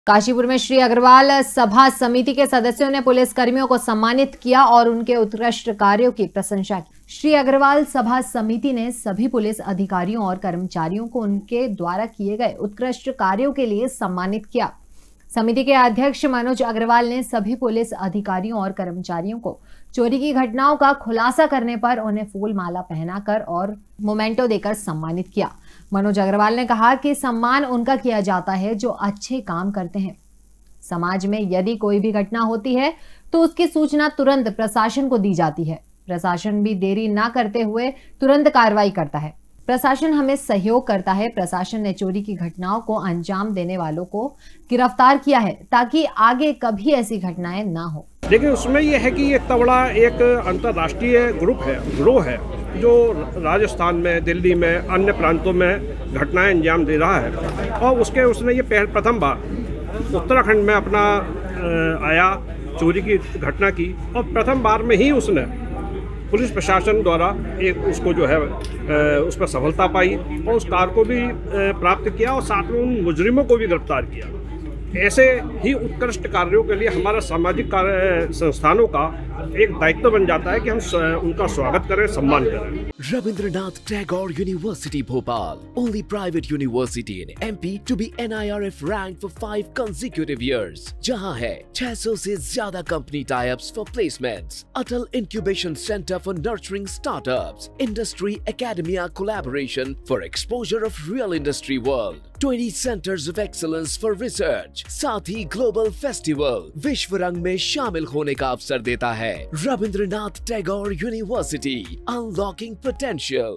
काशीपुर में श्री अग्रवाल सभा समिति के सदस्यों ने पुलिस कर्मियों को सम्मानित किया और उनके उत्कृष्ट कार्यों की प्रशंसा की। श्री अग्रवाल सभा समिति ने सभी पुलिस अधिकारियों और कर्मचारियों को उनके द्वारा किए गए उत्कृष्ट कार्यों के लिए सम्मानित किया। समिति के अध्यक्ष मनोज अग्रवाल ने सभी पुलिस अधिकारियों और कर्मचारियों को चोरी की घटनाओं का खुलासा करने पर उन्हें फूल माला पहनाकर और मोमेंटो देकर सम्मानित किया। मनोज अग्रवाल ने कहा कि सम्मान उनका किया जाता है जो अच्छे काम करते हैं। समाज में यदि कोई भी घटना होती है तो उसकी सूचना तुरंत प्रशासन को दी जाती है। प्रशासन भी देरी ना करते हुए तुरंत कार्रवाई करता है। प्रशासन हमें सहयोग करता है। प्रशासन ने चोरी की घटनाओं को अंजाम देने वालों को गिरफ्तार किया है ताकि आगे कभी ऐसी घटनाएं ना हो। लेकिन उसमें यह है कि ये इतना बड़ा एक अंतर्राष्ट्रीय गिरोह है जो राजस्थान में, दिल्ली में, अन्य प्रांतों में घटनाएं अंजाम दे रहा है और उसने ये प्रथम बार उत्तराखंड में अपना आया, चोरी की घटना की और प्रथम बार में ही उसने पुलिस प्रशासन द्वारा उसको जो है उस पर सफलता पाई और उस कार को भी प्राप्त किया और साथ में उन मुजरिमों को भी गिरफ्तार किया। ऐसे ही उत्कृष्ट कार्यों के लिए हमारा सामाजिक कार्य संस्थानों का एक दायित्व बन जाता है कि हम उनका स्वागत करें, सम्मान करें। Rabindranath Tagore University Bhopal, only private university in MP to be NIRF ranked for 5 consecutive years, जहां है 600 से ज्यादा company tie-ups for placements, Atal Incubation Center for nurturing startups, Industry Academia collaboration for exposure of real industry world, 20 centers of excellence for research, साथ ही global festival विश्व रंग में शामिल होने का अवसर देता है। Rabindranath Tagore university, unlocking potential.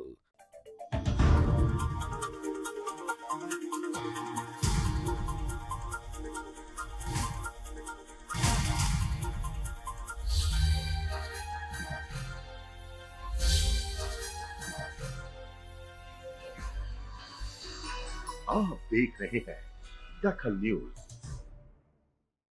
आप देख रहे हैं दखल न्यूज।